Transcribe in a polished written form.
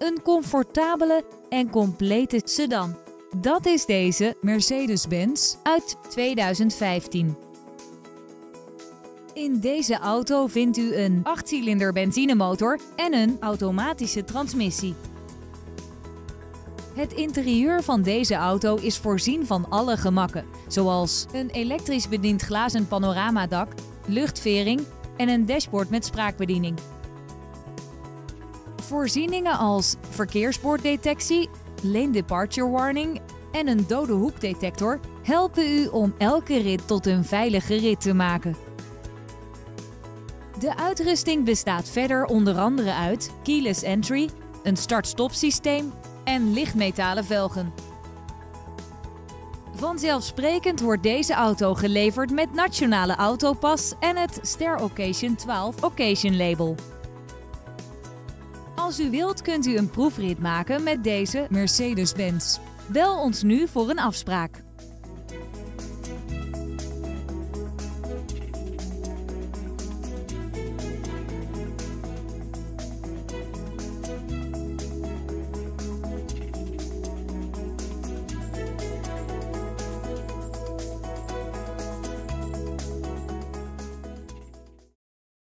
een comfortabele en complete sedan. Dat is deze Mercedes-Benz uit 2015. In deze auto vindt u een 8-cilinder benzinemotor en een automatische transmissie. Het interieur van deze auto is voorzien van alle gemakken, zoals een elektrisch bediend glazen panoramadak, luchtvering en een dashboard met spraakbediening. Voorzieningen als verkeersborddetectie, lane departure warning en een dode hoekdetector helpen u om elke rit tot een veilige rit te maken. De uitrusting bestaat verder onder andere uit keyless entry, een start-stop systeem en lichtmetalen velgen. Vanzelfsprekend wordt deze auto geleverd met Nationale Autopas en het Ster Occasion 12 Occasion label. Als u wilt kunt u een proefrit maken met deze Mercedes-Benz. Bel ons nu voor een afspraak.